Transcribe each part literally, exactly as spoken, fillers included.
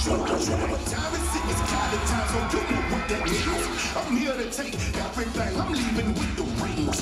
Time is it, it's kind of time, so you know what that means. I'm here to take everything, I'm leaving with the rings.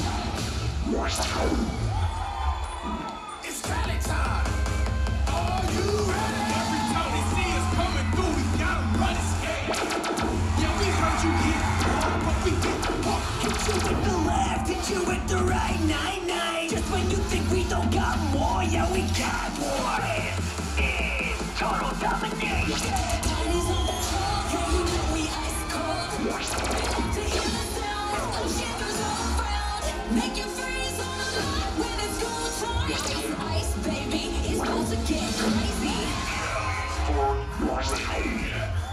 It's Cali time. Are you ready? Every time they see us coming through, we got 'em running scared. Yeah, we heard you here, but we didn't walk. Hit you with the left, hit you with the right, nine nine. Just when you think we don't got more, yeah, we got more. It's total domination. Bodies on the floor, yeah, you know we ice cold. We like to hear the sound, of shivers all around. Make you freeze on the line when it's go time. It's ice, baby, it's about to get crazy.